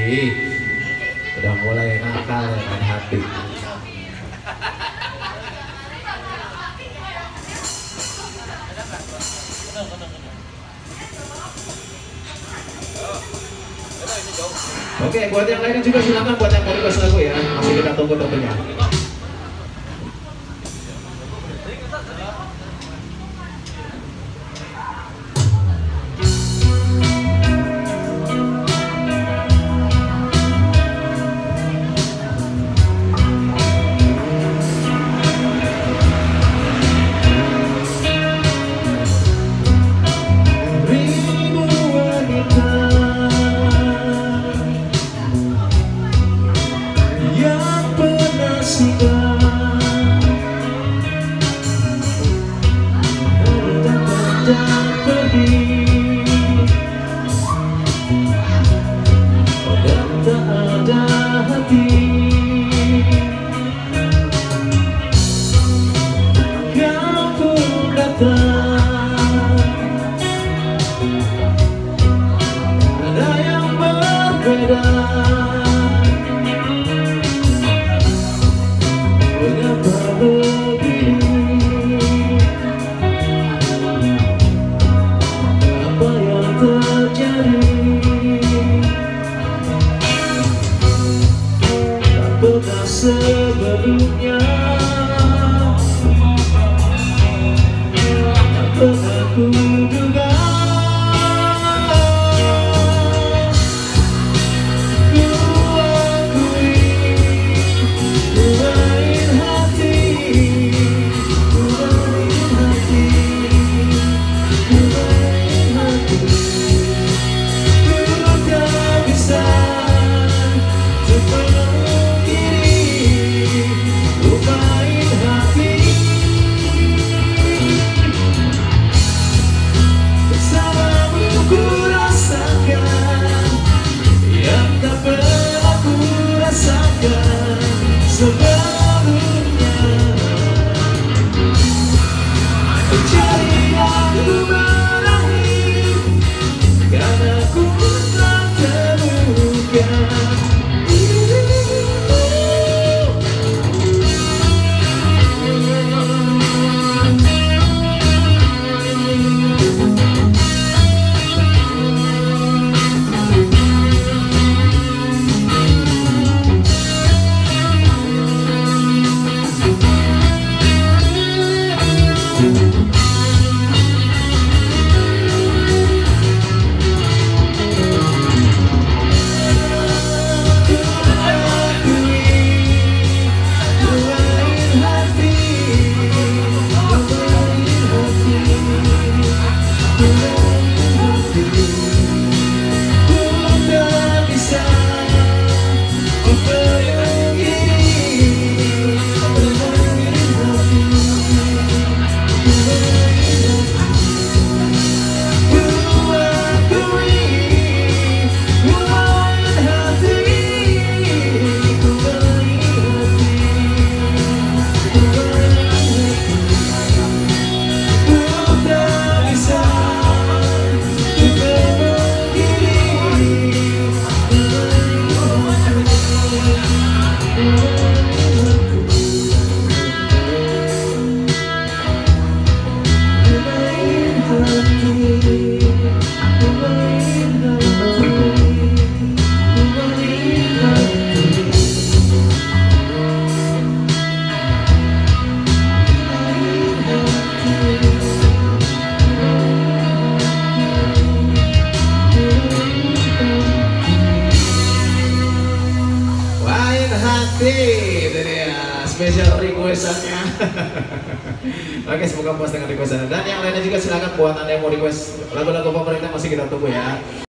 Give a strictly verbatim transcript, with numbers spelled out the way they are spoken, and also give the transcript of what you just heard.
Wih, udah mulai nakal ya main hati. Oke, buat yang lainnya juga silakan, buat yang mau request lagu ya. Masih kita tunggu tentunya. Ada yang berbeda, mengapa begini? Apa yang terjadi? Tak pernah sebelumnya, tak pernah kuduga. Sebelumnya pencarian ku berakhir karena ku tak terluka. Itu dia special requestannya. Oke, semoga puas dengan requestannya. Dan yang lainnya juga silakan, buat anda yang mau request lagu-lagu pemerintah masih kita tunggu ya.